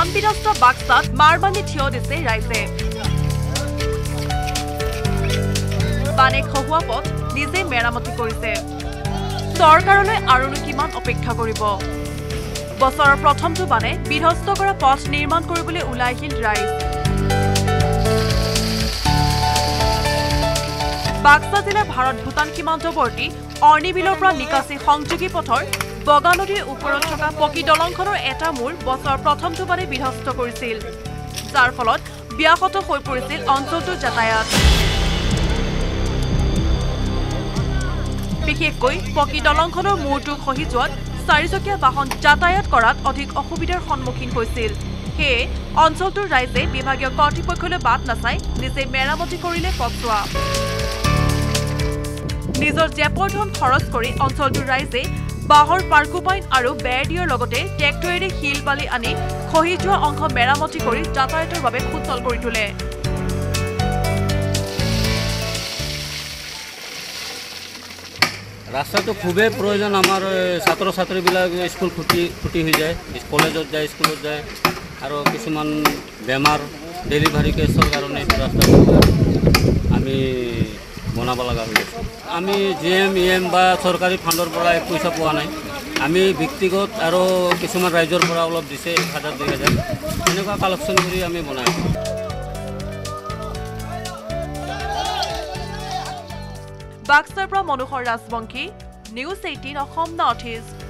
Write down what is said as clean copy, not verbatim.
বানবিধ্বস্ত বাক্সাত মাৰবানি থিয় দিছে ৰাইজে বানে খহুৱা পথ নিজে মেৰামতি কৰিছে চৰকাৰলৈ আৰুনো কিমান অপেক্ষা কৰিব বছৰৰ প্ৰথমটো বানে বিধ্বস্ত কৰা পথ নিৰ্মাণ কৰিবলৈ ওলাই আহিল ৰাইজ বাক্সা জিলাৰ ভাৰত ভূটান সীমান্তৱৰ্তী অৰ্ণিবিলৰ পৰা নিকাচি সংযোগী পথৰ বগা নদীৰ ওপৰত থকা পকী দলংখনৰ এটা মূৰ বছৰৰ প্ৰথমটো বানে বিধ্বস্ত কৰিছিল যাৰ ফলত ব্যাহত হৈ পৰিছিল অঞ্চলটোৰ যাতায়াত বিশেষকৈ পকী দলংখনৰ মূৰটো খহি যোৱাত চাৰিচকীয়া বাহন যাতায়াত কৰাত অধিক অসুবিধাৰ সন্মুখীন হৈছিল সেয়ে অঞ্চলটোৰ ৰাইজে বিভাগীয় কৰ্তৃপক্ষলৈ বাট নাচাই নিজে মেৰামতি কৰিলে পথছোৱা নিজৰ জেপৰ ধন খৰচ কৰি অঞ্চলটোৰ ৰাইজে বাহৰ পাৰ্কুপাইন আৰু বেৰ দিয়াৰ লগতে ট্ৰেক্টৰেৰে শিল বালি আনি খহি যোৱা অংশ মেৰামতি কৰি যাতায়াতৰ বাবে সুচল কৰি তোলে ৰাস্তাটো খুবেই প্ৰয়োজন আমাৰ ছাত্ৰ ছাত্ৰীবিলাক স্কুল ছুটি হৈ যায় কলেজত যায় স্কুলত যায় আৰু কিছুমান বেমাৰ ডেলিভাৰী কেছৰ কাৰণে ৰাস্তাটো আমি বনাব লগা হৈ আছে আমি GM বা চৰকাৰী ফাণ্ডৰ পৰা পইচা পোৱা নাই আমি ব্যক্তিগত আৰু কিছুমান ৰাইজৰ পৰা অলপ দিছে 1000-2000 এনেকুৱা কালেকশ্যন কৰি আমি বনাই আছোঁ বাক্সাৰ পৰা মনোহৰ ৰাজবংশী News18 Assam Northeast